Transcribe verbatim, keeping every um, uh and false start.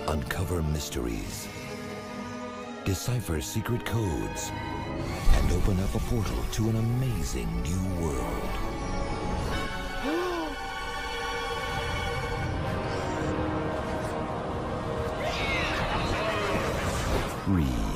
Uncover mysteries, decipher secret codes, and open up a portal to an amazing new world. Read.